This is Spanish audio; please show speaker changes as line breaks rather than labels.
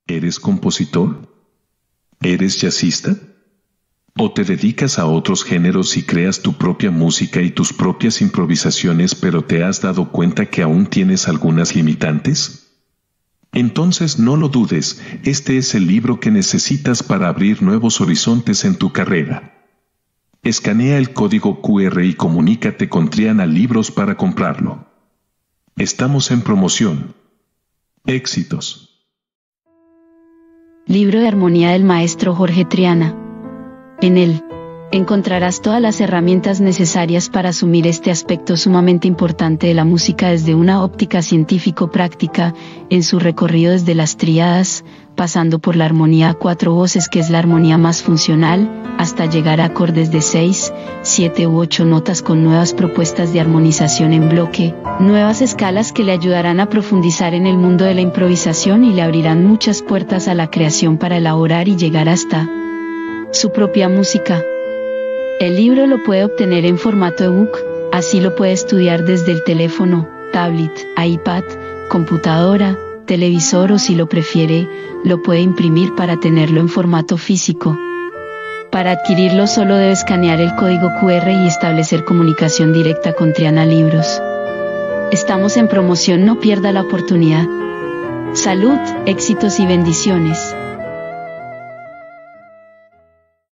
¿Eres compositor? ¿Eres jazzista? ¿O te dedicas a otros géneros y creas tu propia música y tus propias improvisaciones, pero te has dado cuenta que aún tienes algunas limitantes? Entonces no lo dudes, este es el libro que necesitas para abrir nuevos horizontes en tu carrera. Escanea el código QR y comunícate con Triana Libros para comprarlo. Estamos en promoción. Éxitos.
Libro de armonía del maestro Jorge Triana. En él, encontrarás todas las herramientas necesarias para asumir este aspecto sumamente importante de la música desde una óptica científico-práctica, en su recorrido desde las tríadas, pasando por la armonía a 4 voces que es la armonía más funcional, hasta llegar a acordes de 6, 7 u 8 notas con nuevas propuestas de armonización en bloque, nuevas escalas que le ayudarán a profundizar en el mundo de la improvisación y le abrirán muchas puertas a la creación para elaborar y llegar hasta su propia música. El libro lo puede obtener en formato ebook, así lo puede estudiar desde el teléfono, tablet, iPad, computadora, televisor o si lo prefiere, lo puede imprimir para tenerlo en formato físico. Para adquirirlo solo debe escanear el código QR y establecer comunicación directa con Triana Libros. Estamos en promoción, no pierda la oportunidad. Salud, éxitos y bendiciones.